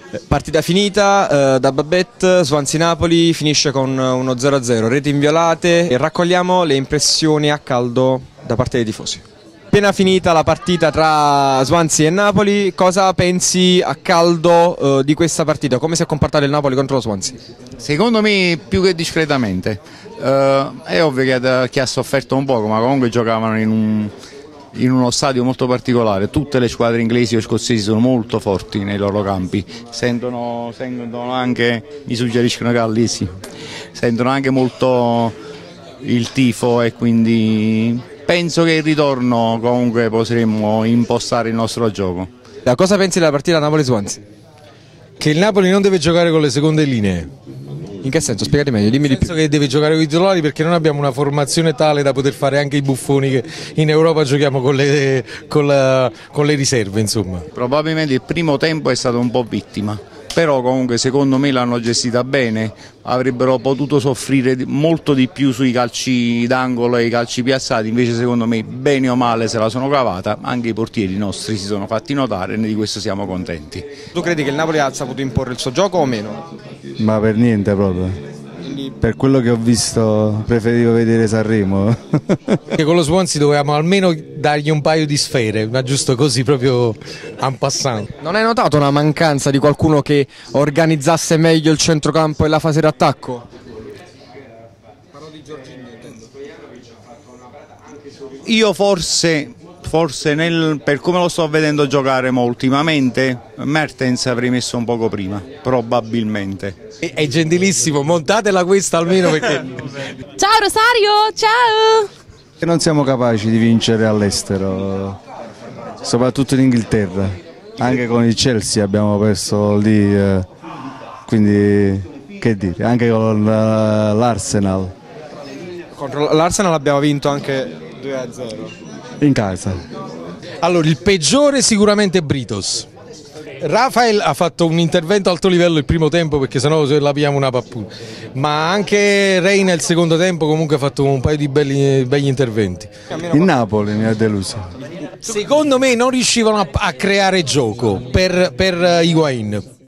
Partita finita, da Babette, Swansea-Napoli finisce con uno 0-0, reti inviolate e raccogliamo le impressioni a caldo da parte dei tifosi. Appena finita la partita tra Swansea e Napoli, cosa pensi a caldo di questa partita? Come si è comportato il Napoli contro lo Swansea? Secondo me più che discretamente, è ovvio che ha sofferto un poco, ma comunque giocavano in uno stadio molto particolare. Tutte le squadre inglesi o scozzesi sono molto forti nei loro campi, sentono anche, mi suggeriscono gallesi, sentono anche molto il tifo e quindi penso che il ritorno comunque potremmo impostare il nostro gioco. Da cosa pensi della partita Napoli-Swansea? Che il Napoli non deve giocare con le seconde linee. In che senso? Spiegati meglio, dimmi di più. Penso che deve giocare con i titolari perché non abbiamo una formazione tale da poter fare anche i buffoni che in Europa giochiamo con le riserve, insomma. Probabilmente il primo tempo è stato un po' vittima, però comunque secondo me l'hanno gestita bene, avrebbero potuto soffrire molto di più sui calci d'angolo e i calci piazzati, invece secondo me bene o male se la sono cavata, anche i portieri nostri si sono fatti notare e di questo siamo contenti. Tu credi che il Napoli ha saputo imporre il suo gioco o meno? Ma per niente proprio. Per quello che ho visto preferivo vedere Sanremo. Che con lo Swansea dovevamo almeno dargli un paio di sfere, ma giusto così proprio en passant. Non hai notato una mancanza di qualcuno che organizzasse meglio il centrocampo e la fase d'attacco? Io forse per come lo sto vedendo giocare ultimamente, Mertens avrei messo un poco prima, probabilmente. È gentilissimo, montatela questa almeno perché... Ciao Rosario, ciao! Non siamo capaci di vincere all'estero, soprattutto in Inghilterra. Anche con il Chelsea abbiamo perso lì, quindi che dire, anche con l'Arsenal. Contro l'Arsenal abbiamo vinto anche 2-0. In casa. Allora, il peggiore sicuramente è Britos. Rafael ha fatto un intervento a alto livello il primo tempo perché sennò la pigliamo una pappuna, ma anche Reina il secondo tempo comunque ha fatto un paio di begli interventi. Il Napoli mi ha deluso. Secondo me non riuscivano a creare gioco per Higuain.